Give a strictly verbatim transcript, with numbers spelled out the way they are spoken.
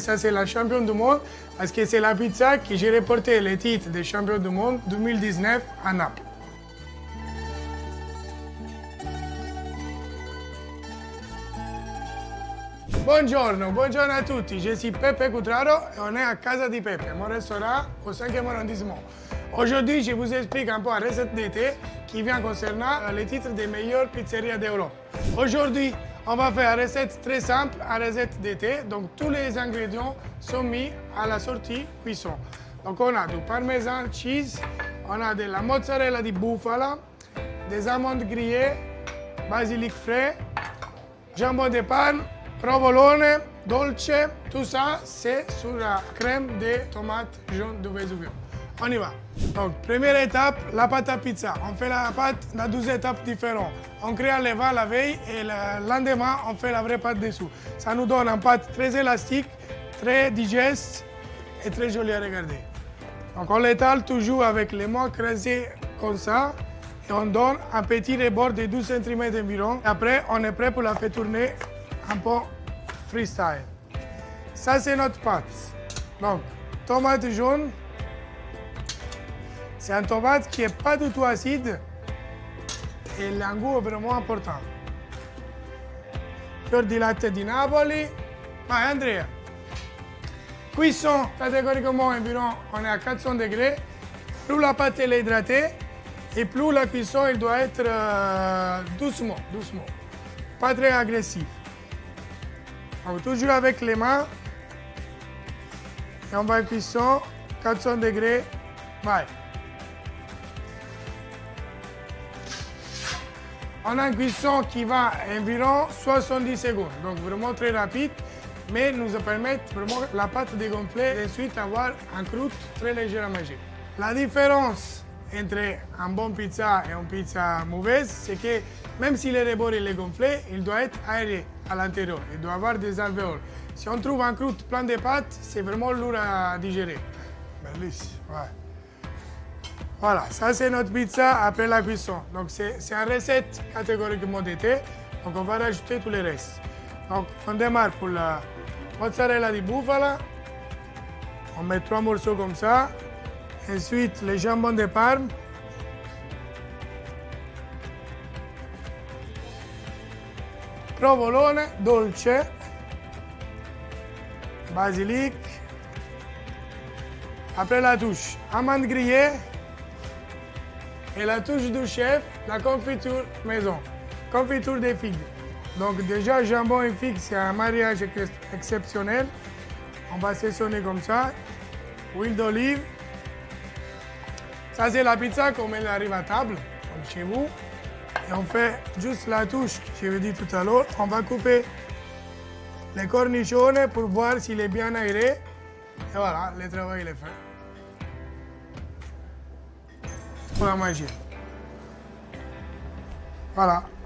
ça c'est la championne du monde, parce que c'est la pizza qui j'ai remporté le titre de champion du monde deux mille dix-neuf à Naples. Buongiorno, buongiorno a tutti, je suis Pepe Cutraro et on est à Casa di Pepe, mon restaurant au cinquième arrondissement. Aujourd'hui, je vous explique un peu la recette d'été qui vient concernant le titre des meilleures pizzerias d'Europe. Aujourd'hui, on va faire une recette très simple, une recette d'été. Donc, tous les ingrédients sont mis à la sortie cuisson. Donc, on a du parmesan cheese, on a de la mozzarella di bufala, des amandes grillées, basilic frais, jambon de Parme, provolone, dolce. Tout ça, c'est sur la crème de tomates jaunes de Vesuvio. On y va. Donc, première étape, la pâte à pizza. On fait la pâte dans douze étapes différentes. On crée un levain la veille et le lendemain, on fait la vraie pâte dessous. Ça nous donne une pâte très élastique, très digeste et très jolie à regarder. Donc, on l'étale toujours avec les mains creusées comme ça et on donne un petit rebord de douze centimètres environ. Après, on est prêt pour la faire tourner un peu freestyle. Ça, c'est notre pâte. Donc, tomate jaune. C'est un tomate qui n'est pas du tout acide et le goût est vraiment important. Fior di latte di Napoli. Vai Andrea. Cuisson catégoriquement environ, on est à quatre cents degrés. Plus la pâte est hydratée et plus la cuisson elle doit être euh, doucement, doucement. Pas très agressif. Donc toujours avec les mains. Et on va à cuisson, quatre cents degrés. Vai. On a une cuisson qui va environ soixante-dix secondes, donc vraiment très rapide, mais nous permet vraiment la pâte de gonfler et ensuite avoir un croûte très léger à manger. La différence entre un bon pizza et une pizza mauvaise, c'est que même si le rebord est gonflé, il doit être aéré à l'intérieur, il doit avoir des alvéoles. Si on trouve un croûte plein de pâtes, c'est vraiment lourd à digérer. Bellissimo, ouais. Voilà, ça c'est notre pizza après la cuisson. Donc c'est une recette catégoriquement d'été. Donc on va rajouter tous les restes. Donc on démarre pour la mozzarella di bufala. On met trois morceaux comme ça. Ensuite le jambon de Parme. Provolone dolce. Basilic. Après la touche, amandes grillées. Et la touche du chef, la confiture maison, confiture des figues. Donc déjà, jambon et figues, c'est un mariage exceptionnel. On va saisonner comme ça. Huile d'olive. Ça, c'est la pizza comme elle arrive à table, comme chez vous. Et on fait juste la touche, je vous dit tout à l'heure. On va couper les cornichons pour voir s'il est bien aéré. Et voilà, le travail est fait. Pour la manger. Voilà.